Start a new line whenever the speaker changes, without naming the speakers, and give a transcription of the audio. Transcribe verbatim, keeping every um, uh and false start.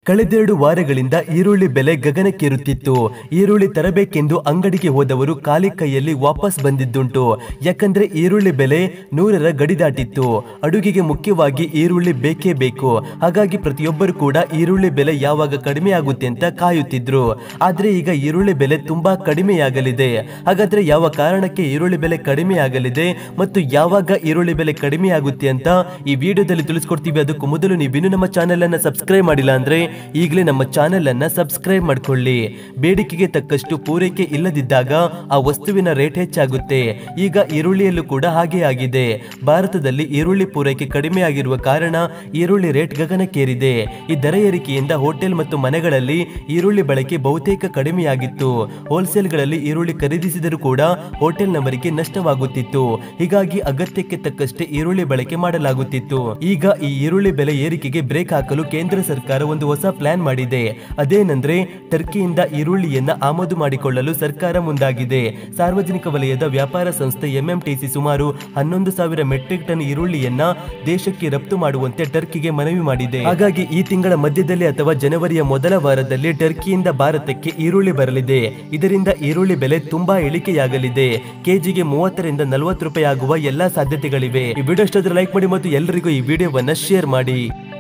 ಕಳೆದೆರಡು ವಾರಗಳಿಂದ ಈರುಳ್ಳಿ ಬೆಲೆ ಗಗನಕ್ಕೇರುತ್ತಿತ್ತು. ಈರುಳ್ಳಿ ತರಬೇಕೆಂದು ಅಂಗಡಿಗೆ ಹೋದವರು ಖಾಲಿ ಕೈಯಲ್ಲಿ ವಾಪಸ್ ಬಂದಿದ್ದುಂಟು. ಯಾಕಂದ್ರೆ ಈರುಳ್ಳಿ ಬೆಲೆ ನೂರರ ಗಡಿ ದಾಟಿತ್ತು. ಅಡುಗೆಗೆ ಮುಖ್ಯವಾಗಿ ಈರುಳ್ಳಿ ಬೇಕೇ ಬೇಕು. ಹಾಗಾಗಿ ಪ್ರತಿಯೊಬ್ಬರು ಕೂಡ ಈರುಳ್ಳಿ ಬೆಲೆ ಯಾವಾಗ ಕಡಿಮೆ ಆಗುತ್ತೆ ಅಂತ ಕಾಯುತ್ತಿದ್ರು. ಆದ್ರೆ ಈಗ ಈರುಳ್ಳಿ ಬೆಲೆ ತುಂಬಾ ಕಡಿಮೆಯಾಗಲಿದೆ. ಹಾಗಾದ್ರೆ ಯಾವ ಕಾರಣಕ್ಕೆ ಈರುಳ್ಳಿ ಬೆಲೆ ಕಡಿಮೆ ಆಗಲಿದೆ ಮತ್ತು ಯಾವಾಗ ಈರುಳ್ಳಿ ಬೆಲೆ ಕಡಿಮೆ ಆಗುತ್ತೆ ಅಂತ ಈ ವಿಡಿಯೋದಲ್ಲಿ ತಿಳಿಸ್ಕೊಡ್ತೀವಿ. ಅದಕ್ಕೂ ಮೊದಲು ನೀವಿನ್ನು ನಮ್ಮ ಚಾನೆಲ್ ಅನ್ನ ಸಬ್ಸ್ಕ್ರೈಬ್ ಮಾಡಿಲ್ಲ ಅಂದ್ರೆ ಈಗಲೇ ನಮ್ಮ ಚಾನೆಲ್ ಅನ್ನ ಸಬ್ಸ್ಕ್ರೈಬ್ ಮಾಡ್ಕೊಳ್ಳಿ. ಬೇಡಿಕೆಗೆ ತಕ್ಕಷ್ಟು ಪೂರೈಕೆ ಇಲ್ಲದಿದ್ದಾಗ ಆ ವಸ್ತುವಿನ ರೇಟ್ ಹೆಚ್ಚಾಗುತ್ತೆ. ಈಗ ಈರುಳ್ಳಿಯಲ್ಲೂ ಕೂಡ ಹಾಗೆ ಆಗಿದೆ. ಭಾರತದಲ್ಲಿ ಈರುಳ್ಳಿ ಪೂರೈಕೆ ಕಡಿಮೆ ಆಗಿರುವ ಕಾರಣ ಈರುಳ್ಳಿ ರೇಟ್ ಗಗನಕ್ಕೇರಿದೆ. ಈ ದರ ಏರಿಕೆಯಿಂದ ಹೋಟೆಲ್ ಮತ್ತು ಮನೆಗಳಲ್ಲಿ ಈರುಳ್ಳಿ ಬಳಕೆ ಬಹುತೇಕ ಕಡಿಮೆಯಾಗಿತ್ತು. ಹೋಲ್ಸೇಲ್ಗಳಲ್ಲಿ ಈರುಳ್ಳಿ ಖರೀದಿಸಿದರೂ ಕೂಡ ಹೋಟೆಲ್ನವರಿಗೆ ನಷ್ಟವಾಗುತ್ತಿತ್ತು. ಹೀಗಾಗಿ ಅಗತ್ಯಕ್ಕೆ ತಕ್ಕಷ್ಟೇ ಈರುಳ್ಳಿ ಬಳಕೆ ಮಾಡಲಾಗುತ್ತಿತ್ತು. ಈಗ ಈ ಈರುಳ್ಳಿ ಬೆಲೆ ಏರಿಕೆಗೆ ಬ್ರೇಕ್ ಹಾಕಲು ಕೇಂದ್ರ ಸರ್ಕಾರ ಒಂದು ಹೊಸ ಪ್ಲಾನ್ ಮಾಡಿದೆ. ಅದೇನೆಂದ್ರೆ ಟರ್ಕಿಯಿಂದ ಈರುಳ್ಳಿಯನ್ನ ಆಮದು ಮಾಡಿಕೊಳ್ಳಲು ಸರ್ಕಾರ ಮುಂದಾಗಿದೆ. ಸಾರ್ವಜನಿಕ ವಲಯದ ವ್ಯಾಪಾರ ಸಂಸ್ಥೆ ಎಂಎಂಟಿಸಿ ಸುಮಾರು ಹನ್ನೊಂದು ಸಾವಿರ ಮೆಟ್ರಿಕ್ ಟನ್ ಈರುಳ್ಳಿಯನ್ನ ದೇಶಕ್ಕೆ ರಫ್ತು ಮಾಡುವಂತೆ ಟರ್ಕಿಗೆ ಮನವಿ ಮಾಡಿದೆ. ಹಾಗಾಗಿ ಈ ತಿಂಗಳ ಮಧ್ಯದಲ್ಲಿ ಅಥವಾ ಜನವರಿಯ ಮೊದಲ ವಾರದಲ್ಲಿ ಟರ್ಕಿಯಿಂದ ಭಾರತಕ್ಕೆ ಈರುಳ್ಳಿ ಬರಲಿದೆ. ಇದರಿಂದ ಈರುಳ್ಳಿ ಬೆಲೆ ತುಂಬಾ ಇಳಿಕೆಯಾಗಲಿದೆ. ಕೆಜಿಗೆ ಮೂವತ್ತರಿಂದ ನಲವತ್ತು ರೂಪಾಯಿ ಆಗುವ ಎಲ್ಲಾ ಸಾಧ್ಯತೆಗಳಿವೆ. ಈ ವಿಡಿಯೋ ಇಷ್ಟ ಆದರೆ ಲೈಕ್ ಮಾಡಿ ಮತ್ತು ಎಲ್ಲರಿಗೂ ಈ ವಿಡಿಯೋವನ್ನ ಶೇರ್ ಮಾಡಿ.